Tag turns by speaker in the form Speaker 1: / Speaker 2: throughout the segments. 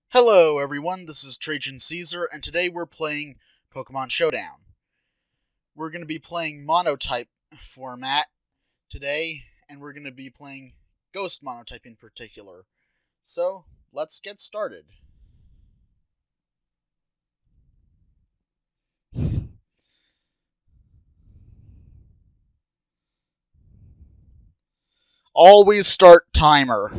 Speaker 1: Hello everyone, this is Trajan Caesar, and today we're playing Pokemon Showdown. We're going to be playing Monotype format today, and we're going to be playing Ghost Monotype in particular. So, let's get started. Always start timer.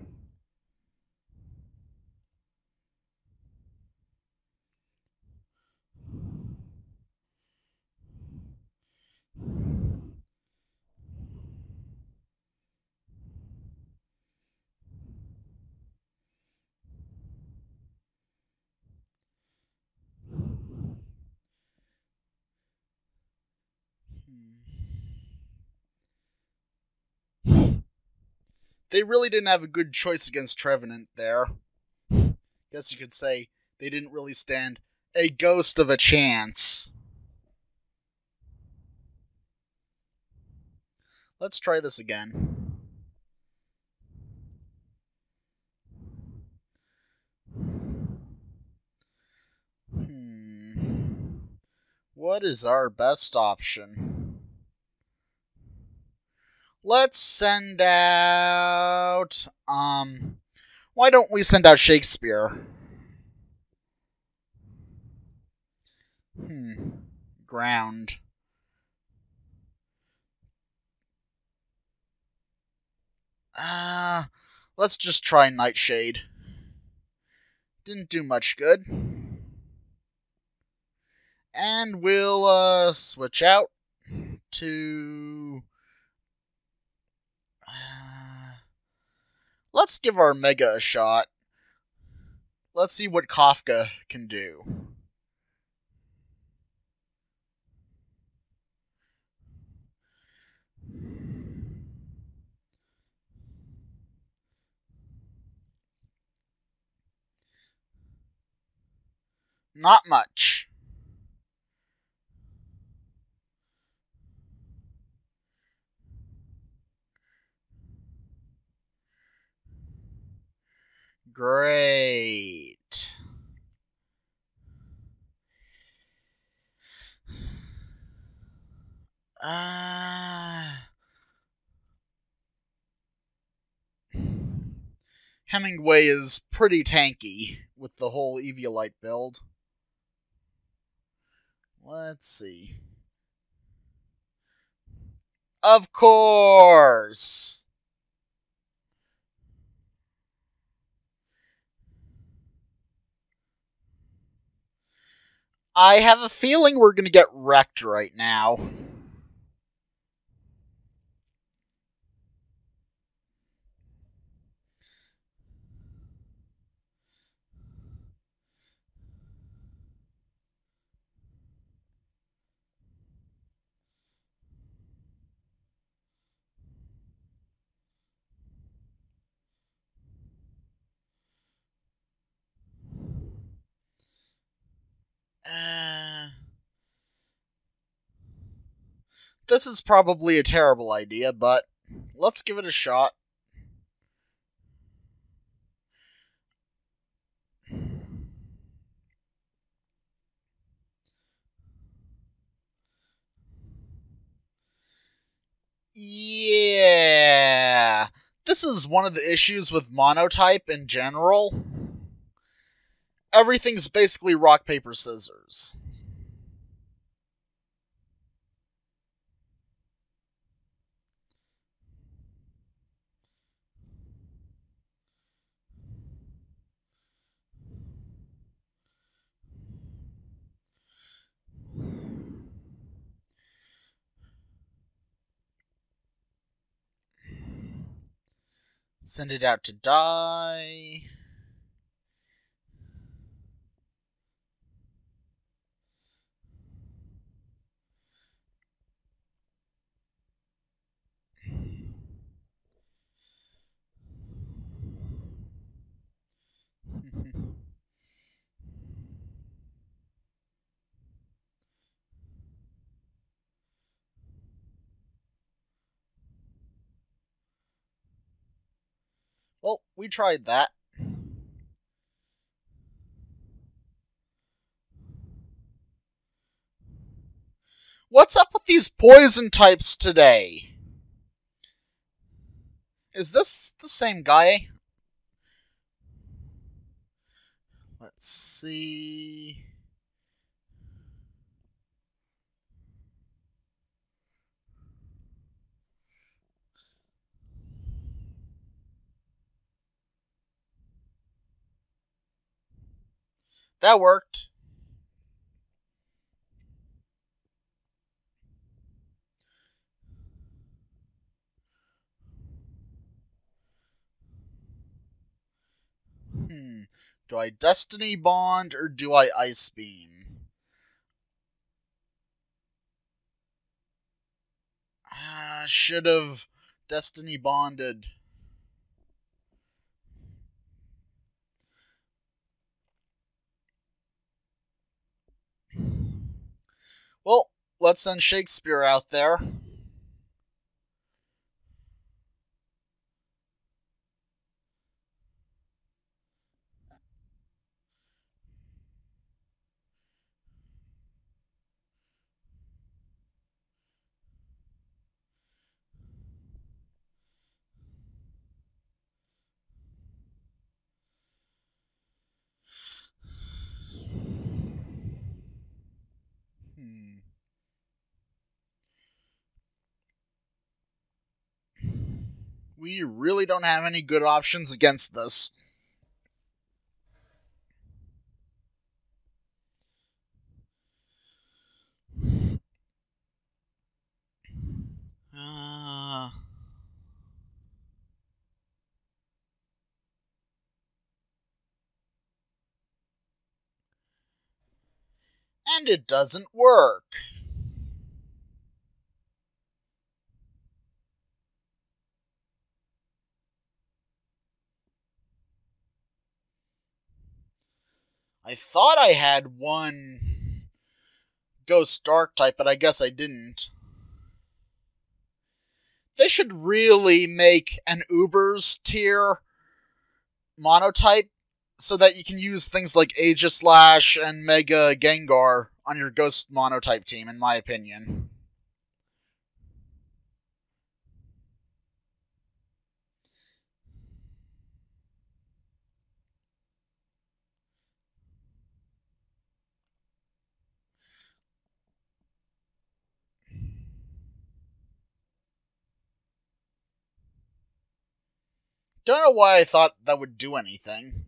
Speaker 1: They really didn't have a good choice against Trevenant there. Guess you could say they didn't really stand a ghost of a chance. Let's try this again. What is our best option? Let's send out... Why don't we send out Shakespeare? Ground. Let's just try Nightshade. Didn't do much good. And we'll, switch out to... let's give our Mega a shot. Let's see what Kafka can do. Not much. Great. Hemingway is pretty tanky with the whole Eviolite build. Let's see. Of course! I have a feeling we're gonna get wrecked right now. This is probably a terrible idea, but let's give it a shot. Yeah. This is one of the issues with Monotype in general. Everything's basically rock, paper, scissors. Send it out to die. Well, we tried that. What's up with these poison types today? Is this the same guy? Let's see. That worked. Do I Destiny Bond or do I Ice Beam? Should have Destiny Bonded. Well, let's send Shakespeare out there. We really don't have any good options against this. And it doesn't work. I thought I had one Ghost Dark type, but I guess I didn't. They should really make an Ubers tier monotype so that you can use things like Aegislash and Mega Gengar on your Ghost monotype team, in my opinion. Don't know why I thought that would do anything.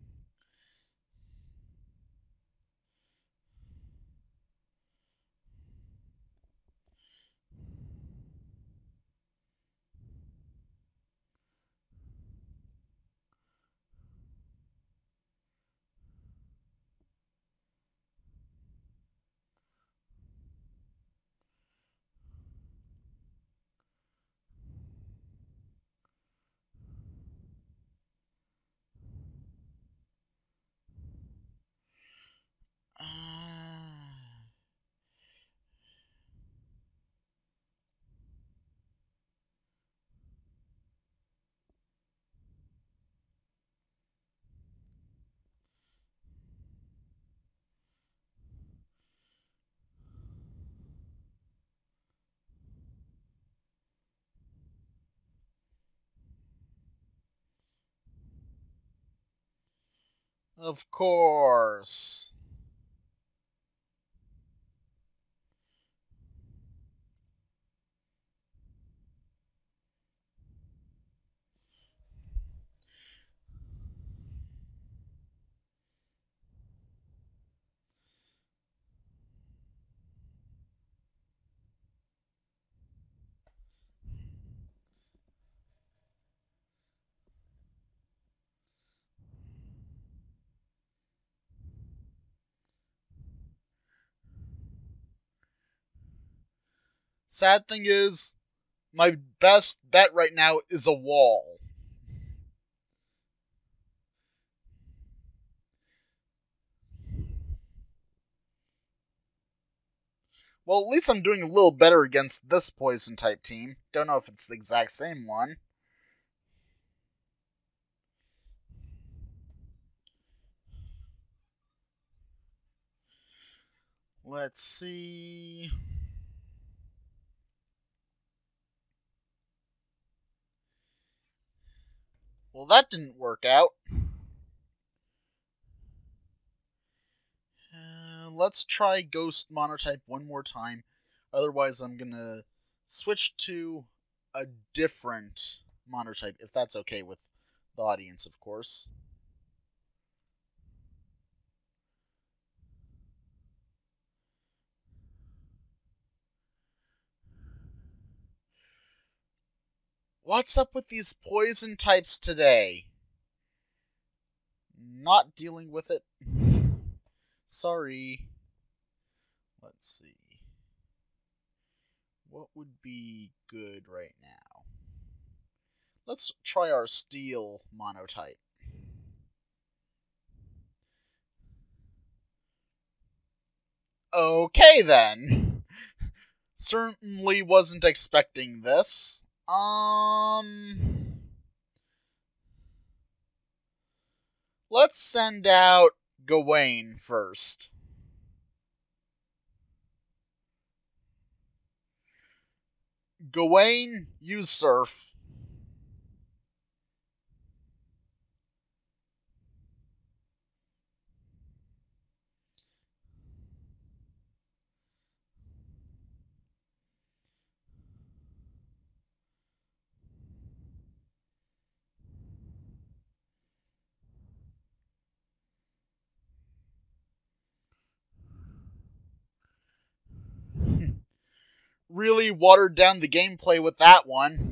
Speaker 1: Of course. Sad thing is, my best bet right now is a wall. Well, at least I'm doing a little better against this poison type team. Don't know if it's the exact same one. Let's see. Well, that didn't work out. Let's try Ghost Monotype one more time. Otherwise, I'm gonna switch to a different Monotype, if that's okay with the audience, of course. What's up with these poison types today? Not dealing with it. Sorry. Let's see. What would be good right now? Let's try our Steel Monotype. Okay then. Certainly wasn't expecting this. Let's send out Gawain first. Gawain, use Surf. Really watered down the gameplay with that one.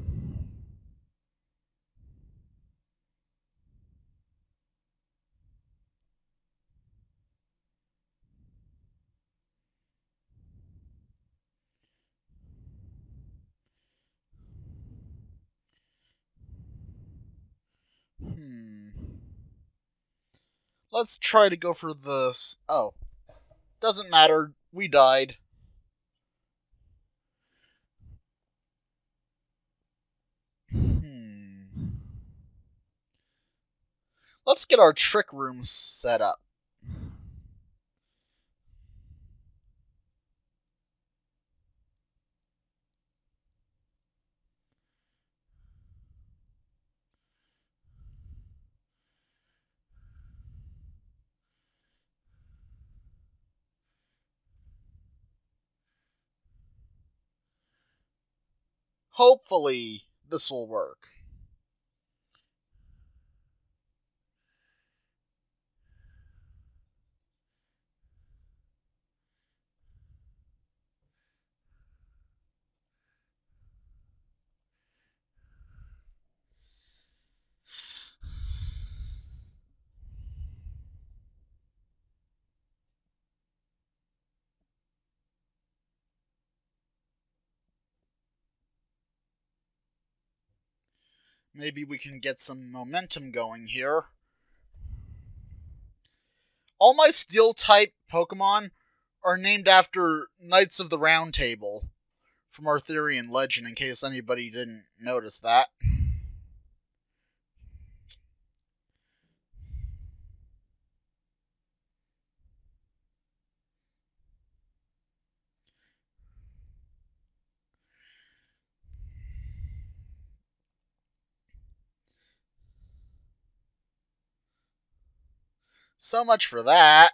Speaker 1: Let's try to go for this. Oh. Doesn't matter. We died. Let's get our trick rooms set up. Hopefully, this will work. Maybe we can get some momentum going here. All my Steel-type Pokemon are named after Knights of the Round Table from Arthurian legend, in case anybody didn't notice that. So much for that.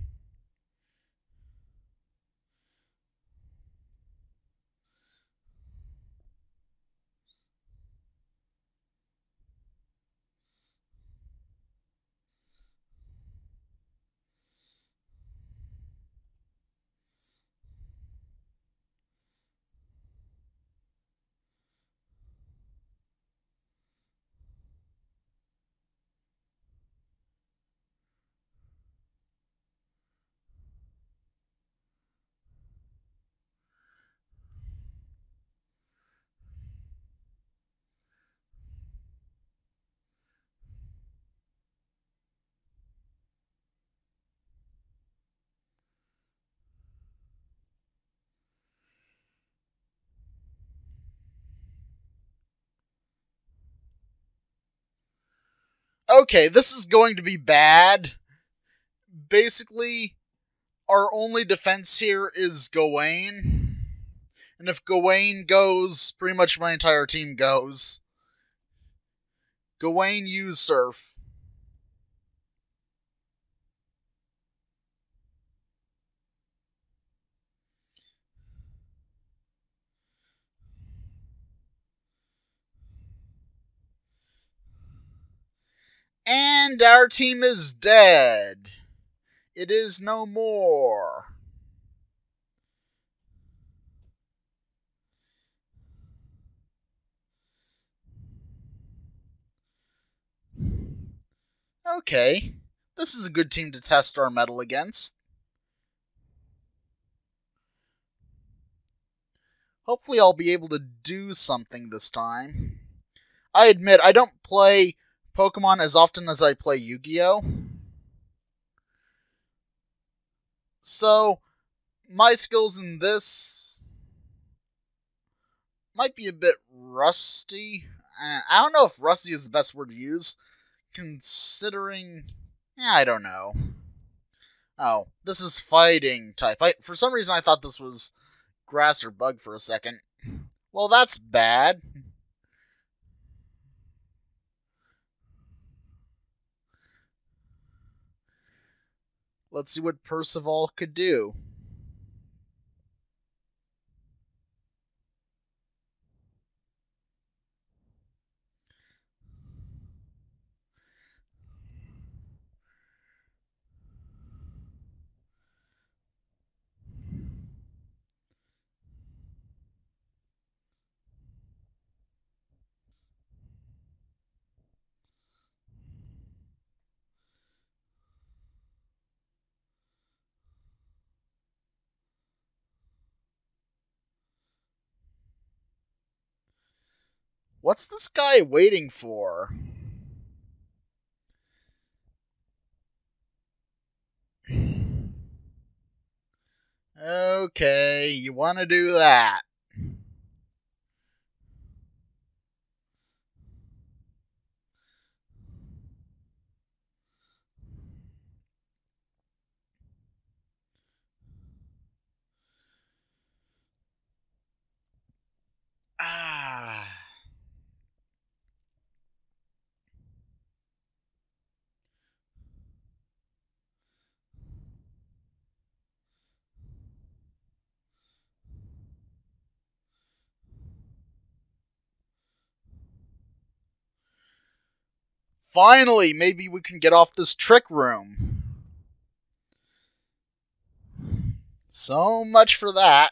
Speaker 1: Okay, this is going to be bad. Basically, our only defense here is Gawain. And if Gawain goes, pretty much my entire team goes. Gawain use Surf. And our team is dead. It is no more. Okay, this is a good team to test our mettle against. Hopefully I'll be able to do something this time. I admit, I don't play Pokemon as often as I play Yu-Gi-Oh! So, my skills in this might be a bit rusty. I don't know if rusty is the best word to use, considering... I don't know. Oh, this is fighting type. For some reason I thought this was grass or bug for a second. Well, that's bad. Let's see what Percival could do. What's this guy waiting for? Okay, you want to do that. Ah. Finally, maybe we can get off this trick room. So much for that.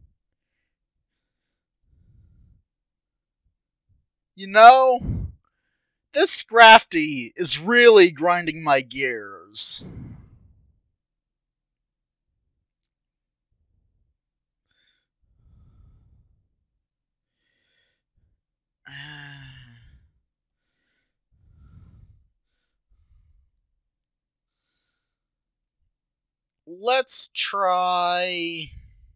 Speaker 1: You know, this Scrafty is really grinding my gears. Let's try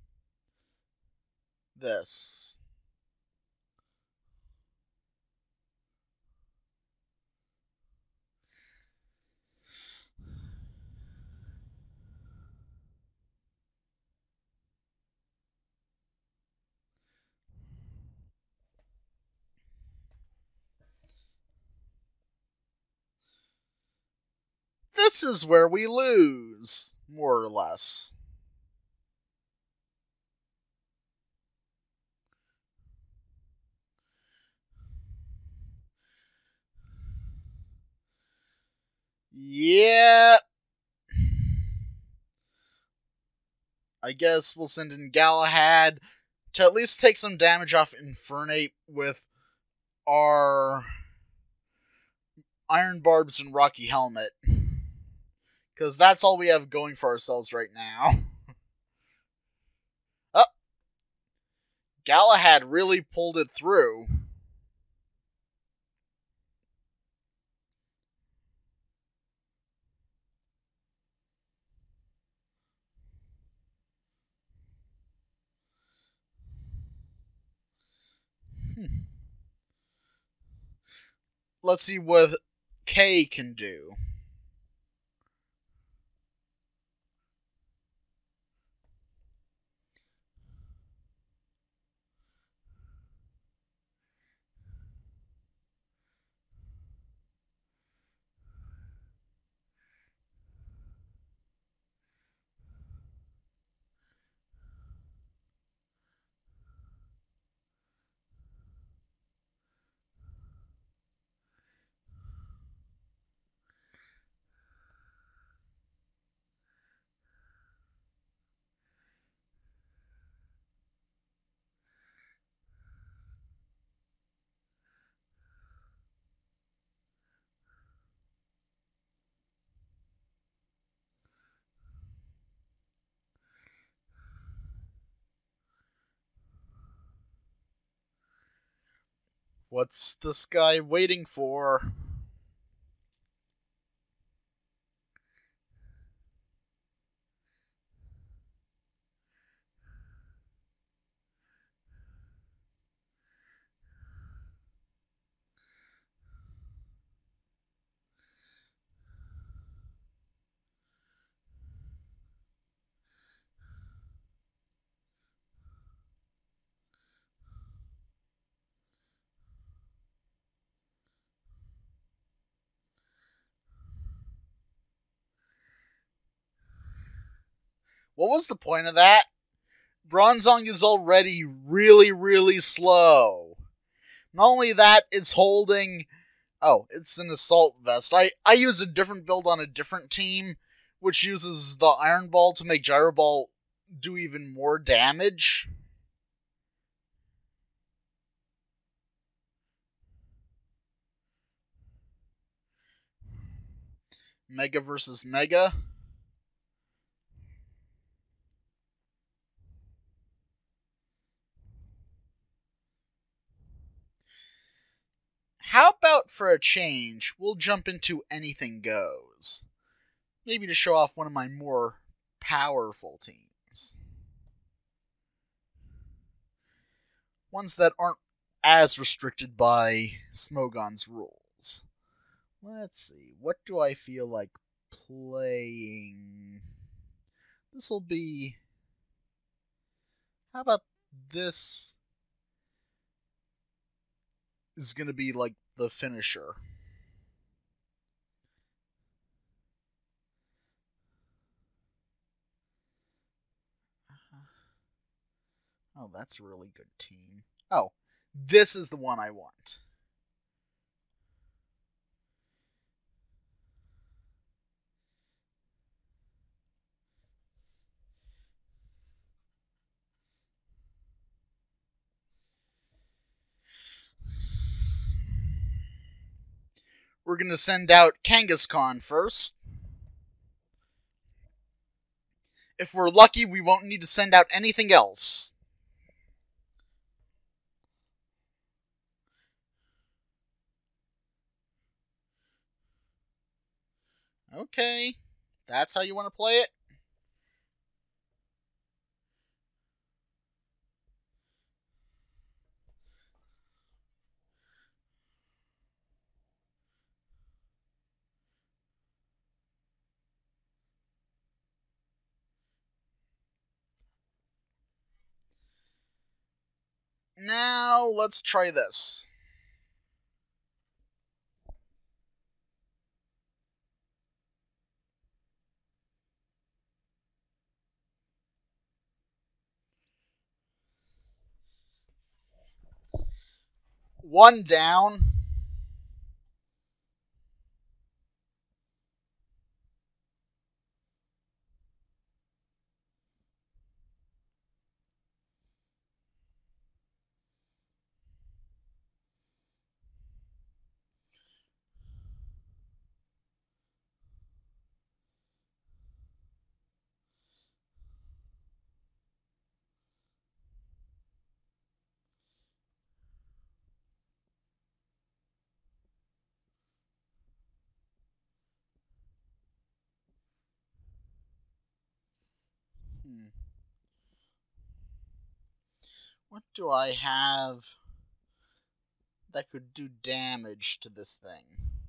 Speaker 1: this. This is where we lose, more or less. Yeah. I guess we'll send in Galahad to at least take some damage off Infernape with our Iron Barbs and Rocky Helmet. Because that's all we have going for ourselves right now. Oh! Galahad really pulled it through. Let's see what K can do. What's this guy waiting for? What was the point of that? Bronzong is already really, really slow. Not only that, it's holding... Oh, it's an assault vest. I use a different build on a different team, which uses the Iron Ball to make Gyro Ball do even more damage. Mega versus Mega. How about for a change, we'll jump into Anything Goes. Maybe to show off one of my more powerful teams. Ones that aren't as restricted by Smogon's rules. Let's see, what do I feel like playing? This'll be... How about this is gonna be like the finisher. Oh, that's a really good team. Oh, this is the one I want. We're going to send out Kangaskhan first. If we're lucky, we won't need to send out anything else. Okay, that's how you want to play it? Now, let's try this. One down. What do I have that could do damage to this thing?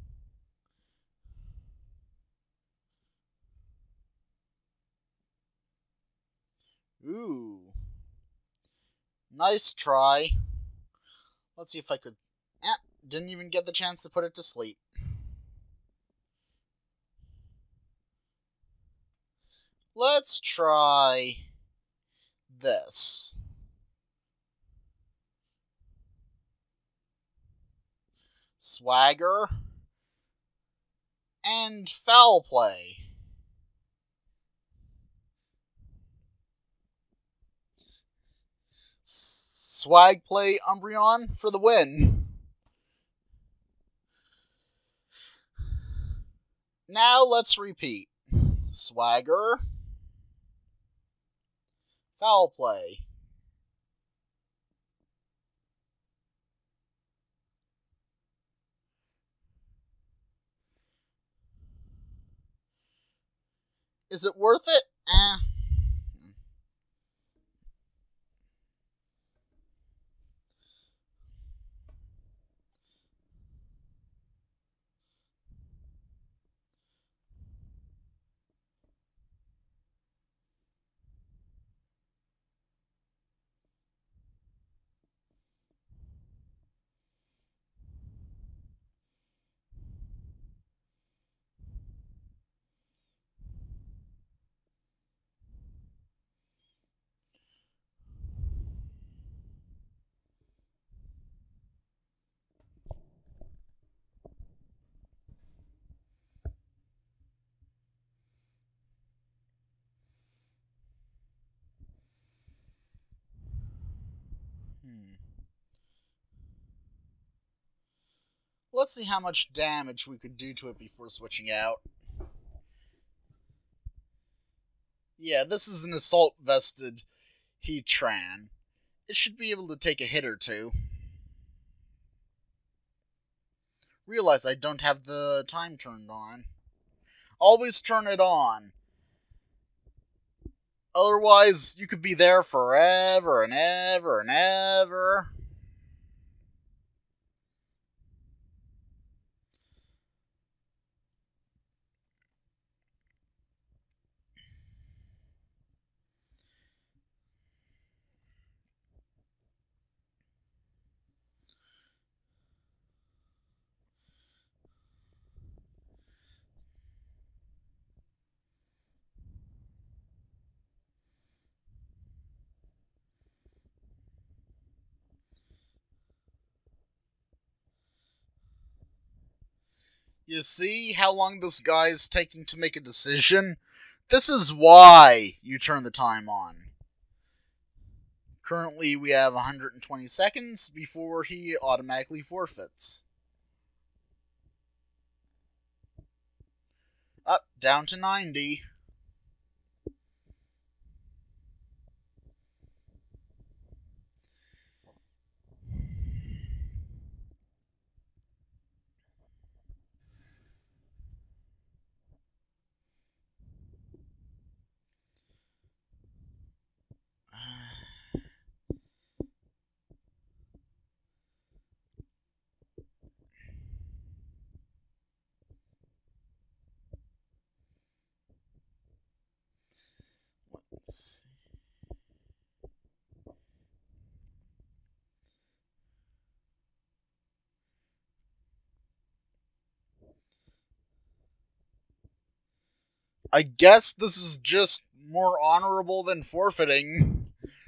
Speaker 1: Ooh. Nice try. Let's see if I could... didn't even get the chance to put it to sleep. Let's try this. Swagger and Foul Play. Swag Play Umbreon for the win. Now let's repeat. Swagger, Foul Play. Is it worth it? Eh. Let's see how much damage we could do to it before switching out. Yeah, this is an assault vested Heatran. It should be able to take a hit or two. Realize I don't have the time turned on. Always turn it on. Otherwise, you could be there forever and ever and ever. You see how long this guy's taking to make a decision? This is why you turn the time on. Currently, we have 120 seconds before he automatically forfeits. Up, down to 90. Let's see. I guess this is just more honorable than forfeiting.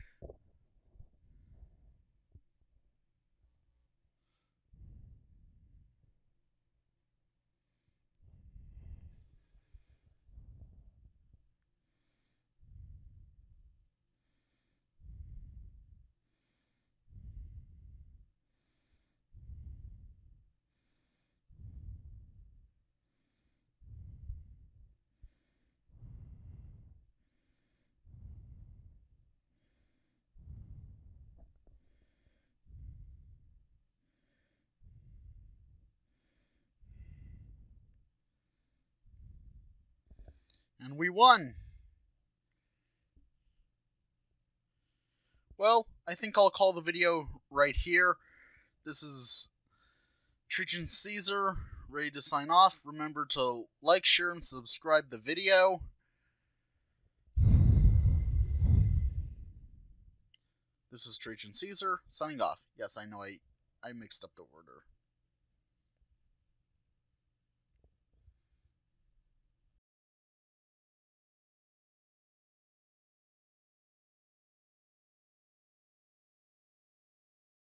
Speaker 1: And we won. Well, I think I'll call the video right here. This is Trajan Caesar, ready to sign off. Remember to like, share, and subscribe the video. This is Trajan Caesar, signing off. Yes, I know I mixed up the order.